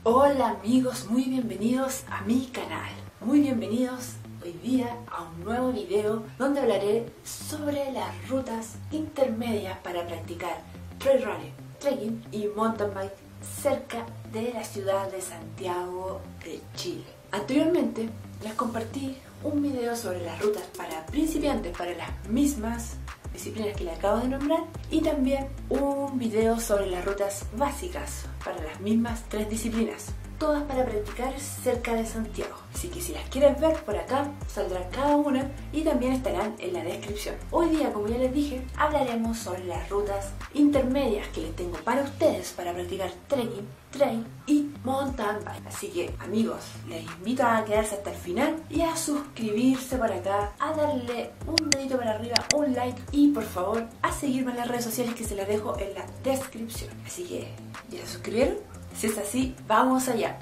Hola amigos, muy bienvenidos a mi canal. Muy bienvenidos hoy día a un nuevo video donde hablaré sobre las rutas intermedias para practicar trail running, trekking y mountain bike cerca de la ciudad de Santiago de Chile. Anteriormente les compartí un video sobre las rutas para principiantes para las mismas disciplinas que les acabo de nombrar y también un video sobre las rutas básicas para las mismas tres disciplinas, todas para practicar cerca de Santiago. Así que si las quieres ver por acá saldrán cada una y también estarán en la descripción. Hoy día, como ya les dije, hablaremos sobre las rutas intermedias que les tengo para ustedes para practicar trekking, trail y mountain bike. Así que amigos, les invito a quedarse hasta el final y a suscribirse por acá, a darle un dedito para arriba, un like y por favor a seguirme en las redes sociales que se las dejo en la descripción. Así que, ¿ya se suscribieron? Si es así, vamos allá.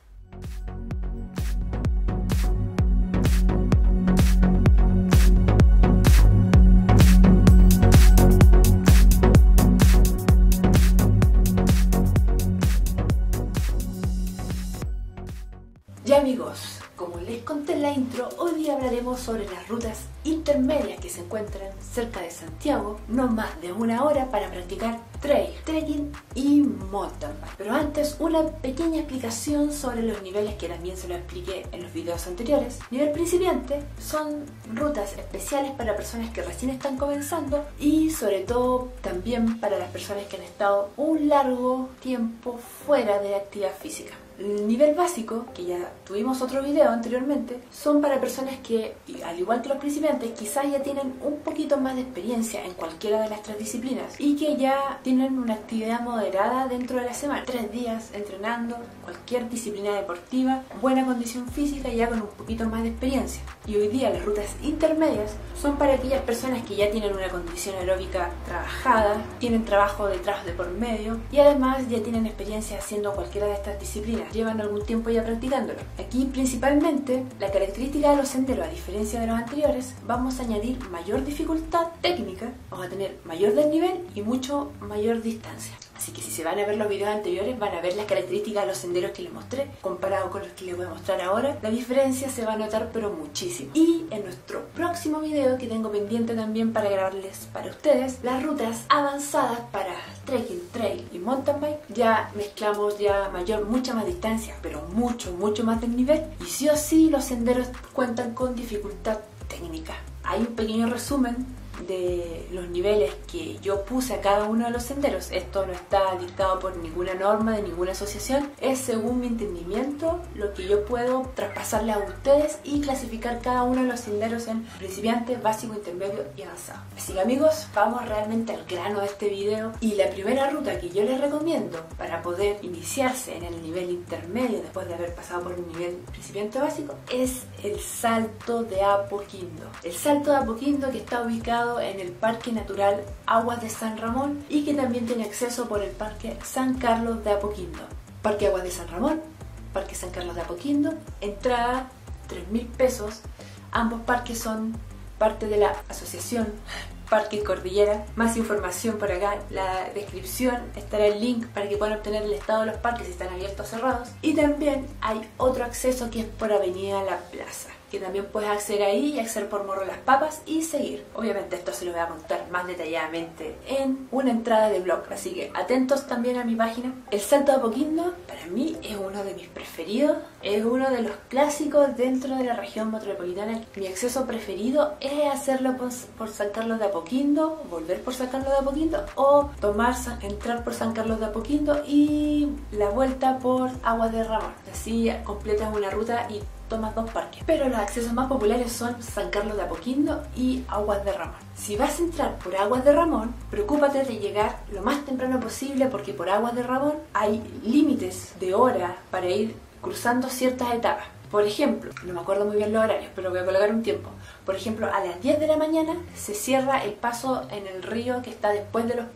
Ya amigos, como les conté en la intro, hoy día hablaremos sobre las rutas intermedias que se encuentran cerca de Santiago, no más de una hora para practicar trail, trekking y mountain bike. Pero antes, una pequeña explicación sobre los niveles que también se lo expliqué en los videos anteriores. Nivel principiante son rutas especiales para personas que recién están comenzando y sobre todo también para las personas que han estado un largo tiempo fuera de la actividad física. El nivel básico, que ya tuvimos otro video anteriormente, son para personas que, al igual que los principiantes, quizás ya tienen un poquito más de experiencia en cualquiera de las tres disciplinas y que ya tienen una actividad moderada dentro de la semana. 3 días entrenando cualquier disciplina deportiva, buena condición física y ya con un poquito más de experiencia. Y hoy día las rutas intermedias son para aquellas personas que ya tienen una condición aeróbica trabajada, tienen trabajo detrás de por medio y además ya tienen experiencia haciendo cualquiera de estas disciplinas. Llevan algún tiempo ya practicándolo. Aquí principalmente la característica de los senderos, a diferencia de los anteriores, vamos a añadir mayor dificultad técnica, vamos a tener mayor desnivel y mucho mayor distancia. Así que si se van a ver los videos anteriores van a ver las características de los senderos que les mostré comparado con los que les voy a mostrar ahora. La diferencia se va a notar pero muchísimo. Y en nuestro próximo video que tengo pendiente también para grabarles para ustedes, las rutas avanzadas para trekking, trail y mountain bike, ya mezclamos ya mucha más distancia, pero mucho más del nivel. Y sí o sí los senderos cuentan con dificultad técnica. Hay un pequeño resumen de los niveles que yo puse a cada uno de los senderos. Esto no está dictado por ninguna norma de ninguna asociación, es según mi entendimiento lo que yo puedo traspasarle a ustedes y clasificar cada uno de los senderos en principiante, básico, intermedio y avanzado. Así que amigos, vamos realmente al grano de este video y la primera ruta que yo les recomiendo para poder iniciarse en el nivel intermedio después de haber pasado por el nivel principiante básico es el Salto de Apoquindo. El Salto de Apoquindo, que está ubicado en el Parque Natural Aguas de San Ramón y que también tiene acceso por el Parque San Carlos de Apoquindo. Parque Aguas de San Ramón, Parque San Carlos de Apoquindo, entrada 3.000 pesos. Ambos parques son parte de la asociación Parque Cordillera. Más información por acá en la descripción estará el link para que puedan obtener el estado de los parques si están abiertos o cerrados. Y también hay otro acceso que es por Avenida La Plaza, que también puedes acceder ahí y acceder por Morro Las Papas y seguir. Obviamente esto se lo voy a contar más detalladamente en una entrada de blog, así que atentos también a mi página. El Salto de Apoquindo para mí es uno de mis preferidos, es uno de los clásicos dentro de la región metropolitana. Mi acceso preferido es hacerlo por San Carlos de Apoquindo, volver por San Carlos de Apoquindo o entrar por San Carlos de Apoquindo y la vuelta por Aguas de Ramón. Así completas una ruta y tomas 2 parques. Pero los accesos más populares son San Carlos de Apoquindo y Aguas de Ramón. Si vas a entrar por Aguas de Ramón, preocúpate de llegar lo más temprano posible porque por Aguas de Ramón hay límites de hora para ir cruzando ciertas etapas. Por ejemplo, no me acuerdo muy bien los horarios, pero voy a colocar un tiempo. Por ejemplo, a las 10 de la mañana se cierra el paso en el río que está después de los Peumos.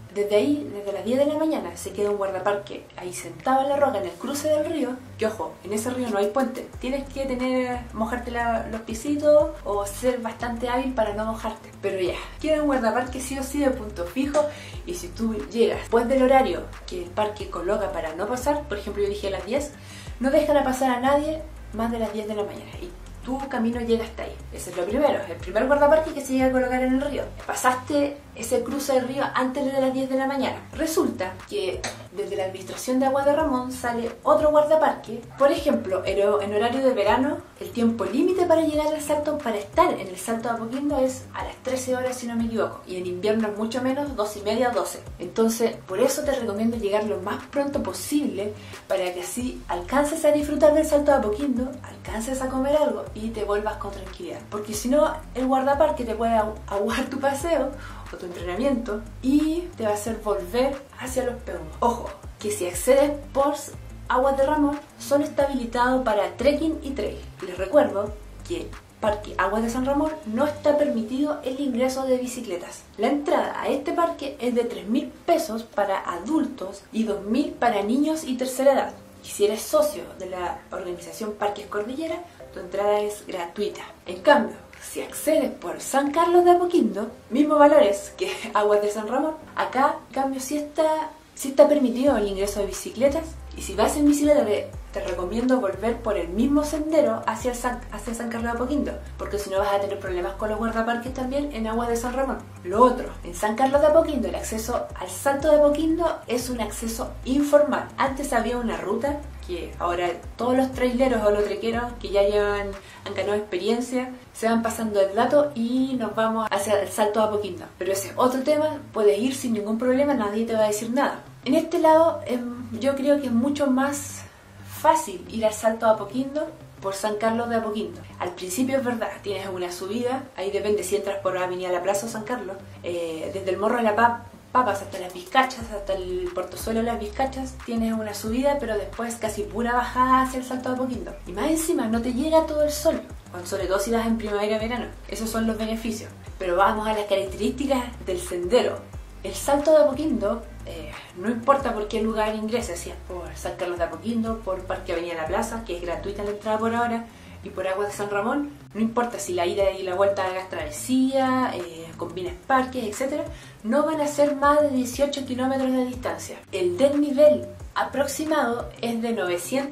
desde ahí, desde las 10 de la mañana, se queda un guardaparque ahí sentado en la roca en el cruce del río, que ojo, en ese río no hay puente, tienes que mojarte los pisitos o ser bastante hábil para no mojarte, pero ya, queda un guardaparque sí o sí de punto fijo, y si tú llegas después del horario que el parque coloca para no pasar, por ejemplo yo dije a las 10, no dejan a pasar a nadie más de las 10 de la mañana, y tu camino llega hasta ahí. Ese es lo primero, el primer guardaparque que se llega a colocar en el río. Pasaste ese cruce del río antes de las 10 de la mañana. Resulta que desde la administración de Aguas de Ramón sale otro guardaparque. Por ejemplo, en horario de verano, el tiempo límite para llegar al salto, para estar en el salto de Apoquindo, es a las 13 horas si no me equivoco. Y en invierno es mucho menos, 2:30, 12. Entonces, por eso te recomiendo llegar lo más pronto posible para que así alcances a disfrutar del salto de Apoquindo, alcances a comer algo y te vuelvas con tranquilidad. Porque si no, el guardaparque te puede aguar tu paseo o tu entrenamiento y te va a hacer volver hacia los peumos. Ojo, que si accedes por Aguas de Ramón, solo está habilitado para trekking y trail. Les recuerdo que Parque Aguas de San Ramón no está permitido el ingreso de bicicletas. La entrada a este parque es de 3.000 pesos para adultos y 2.000 para niños y tercera edad. Y si eres socio de la organización Parques Cordillera, tu entrada es gratuita. En cambio, si accedes por San Carlos de Apoquindo, mismos valores que Aguas de San Ramón, acá, en cambio, sí está permitido el ingreso de bicicletas. Y si vas en bicicleta, te recomiendo volver por el mismo sendero hacia San Carlos de Apoquindo, porque si no vas a tener problemas con los guardaparques también en Aguas de San Ramón. Lo otro, en San Carlos de Apoquindo, el acceso al Salto de Apoquindo es un acceso informal. Antes había una ruta que ahora todos los traileros o los trequeros que ya han ganado experiencia se van pasando el dato y nos vamos hacia el Salto de Apoquindo. Pero ese es otro tema, puedes ir sin ningún problema, nadie te va a decir nada. En este lado yo creo que es mucho más fácil ir al Salto de Apoquindo por San Carlos de Apoquindo. Al principio es verdad, tienes una subida, ahí depende si entras por Avenida La Plaza o San Carlos, desde el Morro de la Papas hasta las Vizcachas, hasta el Portozuelo de las Vizcachas, tienes una subida, pero después casi pura bajada hacia el Salto de Apoquindo. Y más encima, no te llega todo el sol, sobre todo si vas en primavera y verano. Esos son los beneficios. Pero vamos a las características del sendero. El Salto de Apoquindo, no importa por qué lugar ingreses, si es por San Carlos de Apoquindo, por Parque Avenida La Plaza, que es gratuita la entrada por ahora, y por Aguas de San Ramón, no importa si la ida y la vuelta hagas travesía, combines parques, etc., no van a ser más de 18 kilómetros de distancia. El desnivel aproximado es de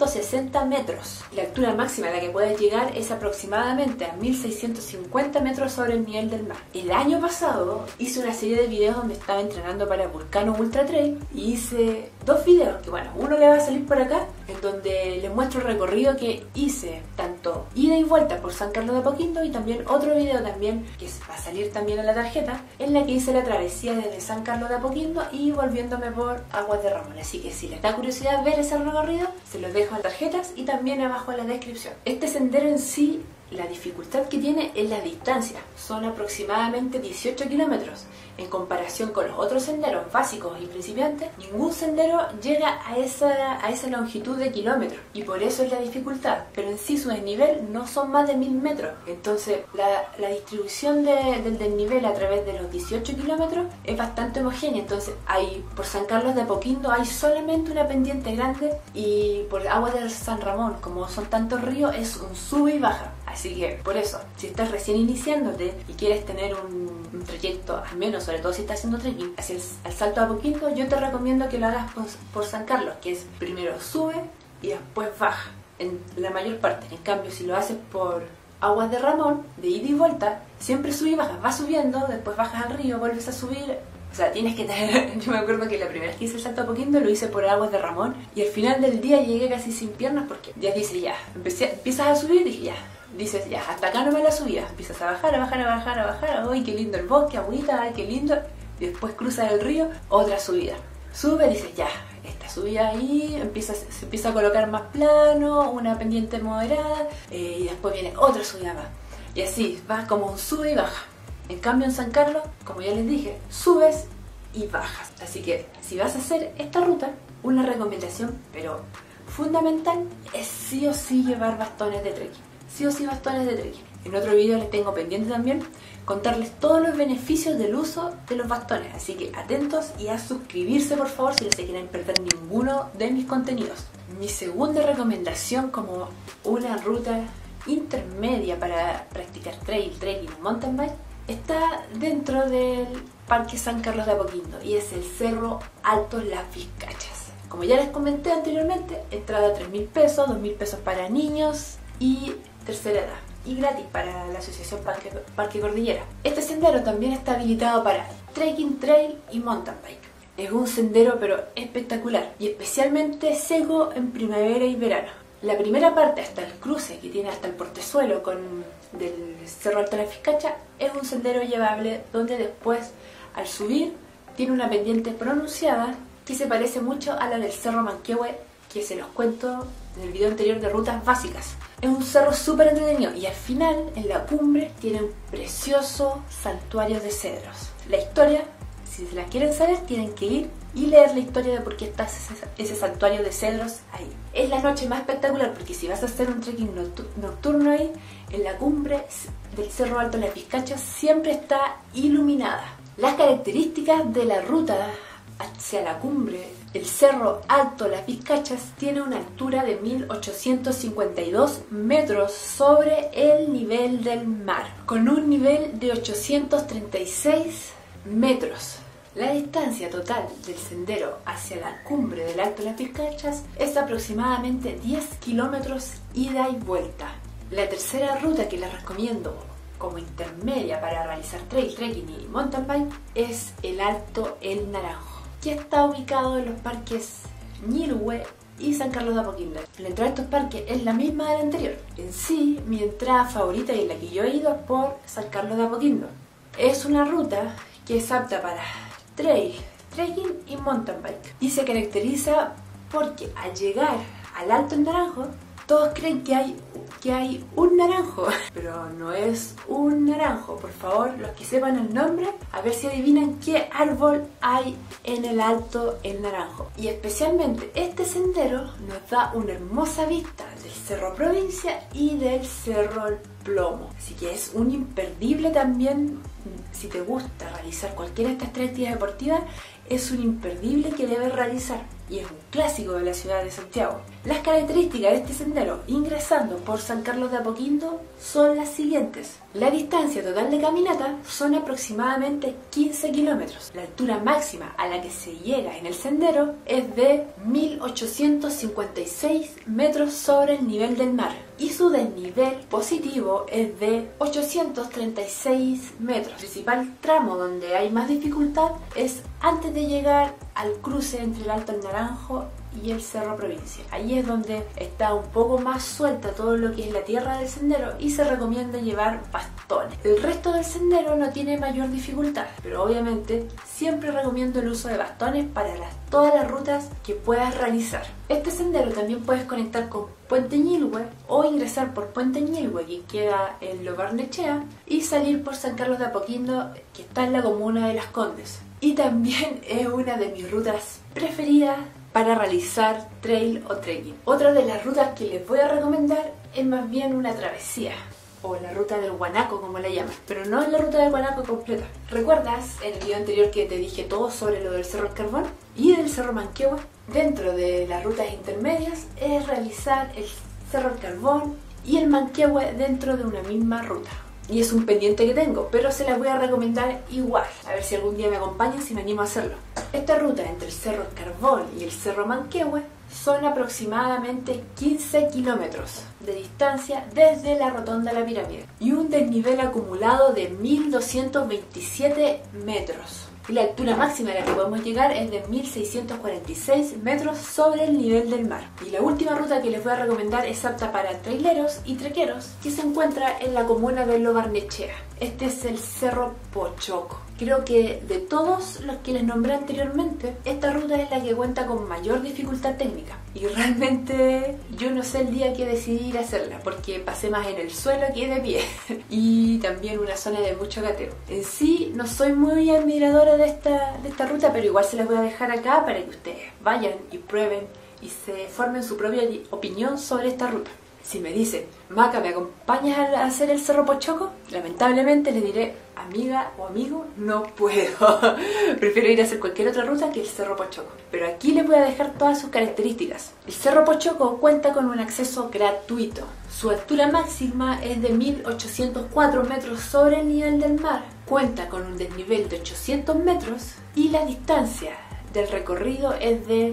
960 metros. La altura máxima a la que puedes llegar es aproximadamente a 1650 metros sobre el nivel del mar. El año pasado hice una serie de videos donde estaba entrenando para Vulcano Ultra Trail y hice 2 videos, que bueno, uno le va a salir por acá, en donde les muestro el recorrido que hice, tanto ida y vuelta por San Carlos de Apoquindo, y también otro video también, que va a salir también en la tarjeta, en la que hice la travesía desde San Carlos de Apoquindo y volviéndome por Aguas de Ramón. Así que si les da curiosidad ver ese recorrido, se los dejo en tarjetas y también abajo en la descripción. Este sendero en sí, la dificultad que tiene es la distancia. Son aproximadamente 18 kilómetros. En comparación con los otros senderos básicos y principiantes, ningún sendero llega a esa longitud de kilómetros. Y por eso es la dificultad. Pero en sí su desnivel no son más de 1000 metros. Entonces la distribución del desnivel a través de los 18 kilómetros es bastante homogénea. Entonces por San Carlos de Apoquindo hay solamente una pendiente grande, y por Aguas de San Ramón, como son tantos ríos, es un sube y baja. Así que por eso, si estás recién iniciándote y quieres tener un trayecto, al menos sobre todo si estás haciendo trekking, hacia el Salto de Apoquindo, yo te recomiendo que lo hagas por San Carlos, que es primero sube y después baja, en la mayor parte. En cambio, si lo haces por Aguas de Ramón, de ida y vuelta, siempre sube y bajas, vas subiendo, después bajas al río, vuelves a subir. O sea, tienes que tener... Yo me acuerdo que la primera vez que hice el Salto de Apoquindo lo hice por Aguas de Ramón, y al final del día llegué casi sin piernas, porque ya dices, ya, empiezas a subir, dije, ya, dices, ya, hasta acá no me la subía. Empiezas a bajar, ¡ay, qué lindo el bosque, agüita, ay, qué lindo! Y después cruzas el río, otra subida. Sube, dices, ya, esta subida ahí, se empieza a colocar más plano, una pendiente moderada, y después viene otra subida más. Y así, vas como un sube y baja. En cambio en San Carlos, como ya les dije, subes y bajas. Así que si vas a hacer esta ruta, una recomendación, pero fundamental, es sí o sí llevar bastones de trekking. Sí o sí bastones de trekking. En otro video les tengo pendiente también contarles todos los beneficios del uso de los bastones, así que atentos y a suscribirse por favor si no se quieren perder ninguno de mis contenidos. Mi segunda recomendación como una ruta intermedia para practicar trail, trekking o mountain bike está dentro del Parque San Carlos de Apoquindo y es el Cerro Alto Las Vizcachas. Como ya les comenté anteriormente, entrada 3.000 pesos, 2.000 pesos para niños y tercera edad, y gratis para la asociación Parque Cordillera. Este sendero también está habilitado para trekking, trail y mountain bike. Es un sendero pero espectacular y especialmente seco en primavera y verano. La primera parte hasta el cruce que tiene hasta el portezuelo del Cerro Alto de la Vizcacha es un sendero llevable donde después al subir tiene una pendiente pronunciada que se parece mucho a la del Cerro Manquehue que se los cuento en el video anterior de rutas básicas. Es un cerro súper entretenido y al final en la cumbre tiene un precioso santuario de cedros. La historia, si se la quieren saber, tienen que ir y leer la historia de por qué está ese santuario de cedros ahí. Es la noche más espectacular porque si vas a hacer un trekking nocturno ahí, en la cumbre del Cerro Alto de las Vizcachas siempre está iluminada. Las características de la ruta hacia la cumbre, el Cerro Alto Las Vizcachas tiene una altura de 1852 metros sobre el nivel del mar, con un nivel de 836 metros. La distancia total del sendero hacia la cumbre del Alto Las Vizcachas es aproximadamente 10 kilómetros ida y vuelta. La tercera ruta que les recomiendo como intermedia para realizar trail, trekking y mountain bike es el Alto El Naranjo, que está ubicado en los parques Ñilhue y San Carlos de Apoquindo. La entrada a estos parques es la misma de la anterior. En sí, mi entrada favorita y en la que yo he ido es por San Carlos de Apoquindo. Es una ruta que es apta para trail, trekking y mountain bike y se caracteriza porque al llegar al Alto El Naranjo todos creen que hay un naranjo, pero no es un naranjo. Por favor, los que sepan el nombre, a ver si adivinan qué árbol hay en el Alto El Naranjo. Y especialmente este sendero nos da una hermosa vista del Cerro Provincia y del Cerro El Plomo. Así que es un imperdible también, si te gusta realizar cualquiera de estas tres actividades deportivas, es un imperdible que debes realizar y es un clásico de la ciudad de Santiago. Las características de este sendero ingresando por San Carlos de Apoquindo son las siguientes. La distancia total de caminata son aproximadamente 15 kilómetros. La altura máxima a la que se llega en el sendero es de 1856 metros sobre el nivel del mar y su desnivel positivo es de 836 metros. El principal tramo donde hay más dificultad es antes de llegar al cruce entre el Alto El Naranjo y el Cerro Provincia. Ahí es donde está un poco más suelta todo lo que es la tierra del sendero y se recomienda llevar bastones. El resto del sendero no tiene mayor dificultad, pero obviamente siempre recomiendo el uso de bastones para todas las rutas que puedas realizar. Este sendero también puedes conectar con Puente Ñilhue o ingresar por Puente Ñilhue, que queda en Lo Barnechea, y salir por San Carlos de Apoquindo, que está en la comuna de Las Condes. Y también es una de mis rutas preferidas para realizar trail o trekking. Otra de las rutas que les voy a recomendar es más bien una travesía, o la ruta del Guanaco como la llaman, pero no es la ruta del Guanaco completa. ¿Recuerdas en el video anterior que te dije todo sobre lo del Cerro El Carbón y del Cerro Manquehue? Dentro de las rutas intermedias es realizar el Cerro El Carbón y el Manquehue dentro de una misma ruta. Y es un pendiente que tengo, pero se las voy a recomendar igual. A ver si algún día me acompañan, si me animo a hacerlo. Esta ruta entre el Cerro El Carbón y el Cerro Manquehue son aproximadamente 15 kilómetros de distancia desde la Rotonda de la Pirámide y un desnivel acumulado de 1227 metros. Y la altura máxima a la que podemos llegar es de 1646 metros sobre el nivel del mar. Y la última ruta que les voy a recomendar es apta para traileros y trequeros, que se encuentra en la comuna de Lo Barnechea. Este es el Cerro Pochoco. Creo que de todos los que les nombré anteriormente, esta ruta es la que cuenta con mayor dificultad técnica. Y realmente yo no sé el día que decidí ir a hacerla, porque pasé más en el suelo que de pie. Y también una zona de mucho gateo. En sí, no soy muy admiradora de esta ruta, pero igual se las voy a dejar acá para que ustedes vayan y prueben y se formen su propia opinión sobre esta ruta. Si me dice, Maca, ¿me acompañas a hacer el Cerro Pochoco? Lamentablemente le diré, amiga o amigo, no puedo. Prefiero ir a hacer cualquier otra ruta que el Cerro Pochoco. Pero aquí les voy a dejar todas sus características. El Cerro Pochoco cuenta con un acceso gratuito. Su altura máxima es de 1804 metros sobre el nivel del mar. Cuenta con un desnivel de 800 metros y la distancia del recorrido es de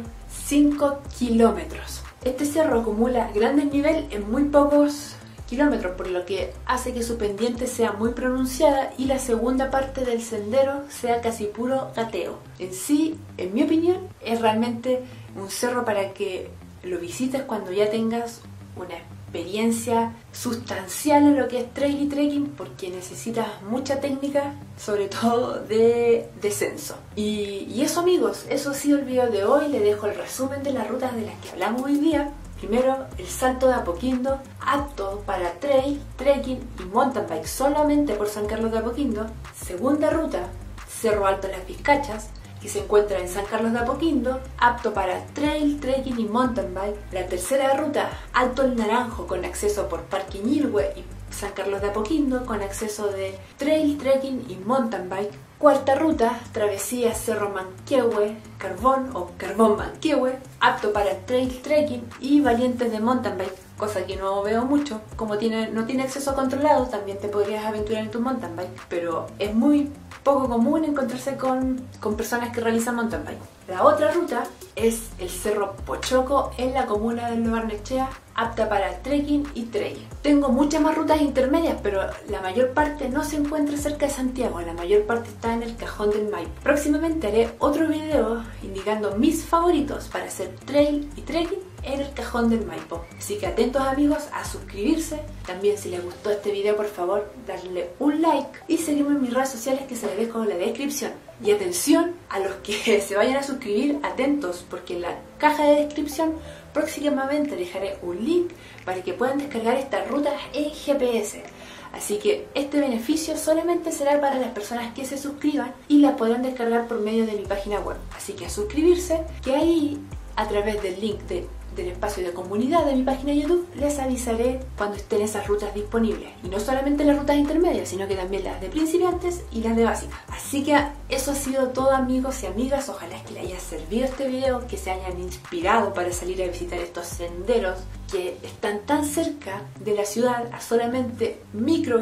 5 kilómetros. Este cerro acumula gran desnivel en muy pocos kilómetros, por lo que hace que su pendiente sea muy pronunciada y la segunda parte del sendero sea casi puro gateo. En sí, en mi opinión, es realmente un cerro para que lo visites cuando ya tengas una experiencia sustancial en lo que es trail y trekking, porque necesitas mucha técnica, sobre todo de descenso. Y eso, amigos, eso ha sido el video de hoy. Les dejo el resumen de las rutas de las que hablamos hoy día. Primero, el Salto de Apoquindo, apto para trail, trekking y mountain bike solamente por San Carlos de Apoquindo. Segunda ruta, Cerro Alto Las Vizcachas, que se encuentra en San Carlos de Apoquindo, apto para trail, trekking y mountain bike. La tercera ruta, Alto El Naranjo, con acceso por Parque Ñilhue y San Carlos de Apoquindo, con acceso de trail, trekking y mountain bike. Cuarta ruta, Travesía Cerro Manquehue, Carbón o Carbón Manquehue, apto para trail, trekking y variantes de mountain bike, cosa que no veo mucho. Como no tiene acceso controlado, también te podrías aventurar en tu mountain bike, pero es muy poco común encontrarse con personas que realizan mountain bike. La otra ruta es el Cerro Pochoco en la comuna de Lo Barnechea, apta para trekking y trail. Tengo muchas más rutas intermedias, pero la mayor parte no se encuentra cerca de Santiago, la mayor parte está en el Cajón del Maipo. Próximamente haré otro video indicando mis favoritos para hacer trail y trekking en el Cajón del Maipo. Así que atentos, amigos, a suscribirse. También, si les gustó este video, por favor, darle un like y seguirme en mis redes sociales que se les dejo en la descripción. Y atención a los que se vayan a suscribir, atentos, porque en la caja de descripción próximamente dejaré un link para que puedan descargar estas rutas en GPS. Así que este beneficio solamente será para las personas que se suscriban y la podrán descargar por medio de mi página web. Así que a suscribirse, que ahí, a través del link del espacio de comunidad de mi página de YouTube, les avisaré cuando estén esas rutas disponibles. Y no solamente las rutas intermedias, sino que también las de principiantes y las de básicas. Así que eso ha sido todo, amigos y amigas. Ojalá que les haya servido este video, que se hayan inspirado para salir a visitar estos senderos que están tan cerca de la ciudad, a solamente micro,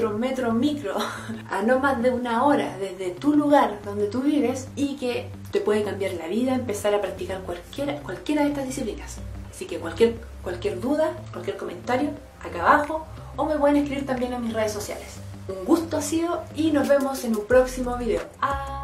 a no más de una hora desde tu lugar donde tú vives, y que te puede cambiar la vida empezar a practicar cualquiera de estas disciplinas. Así que cualquier duda, cualquier comentario, acá abajo, o me pueden escribir también en mis redes sociales. Un gusto ha sido y nos vemos en un próximo video.